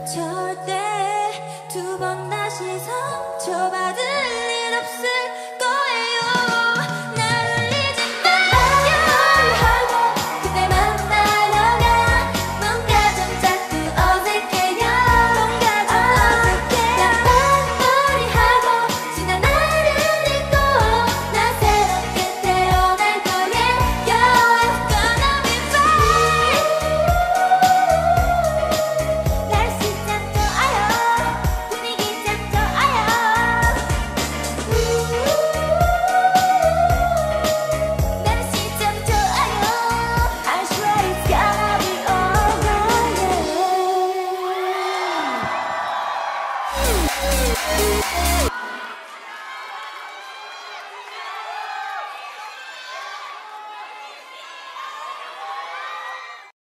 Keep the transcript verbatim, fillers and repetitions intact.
절대 두 번 다시 상처받을 일 없을 거예요. 날 울리지 마요. 하고 그대 만나려면 뭔가 좀 자꾸 어색해요. 뭔가 좀 어색해. 깜빡머리 하고 지난 날을 잊고 난 새롭게 태어날 거예요. It's gonna be fine. 날씨 참 좋아요. 분위기 참 좋아요. 날씨 참 좋아요. I swear it's gonna be alright.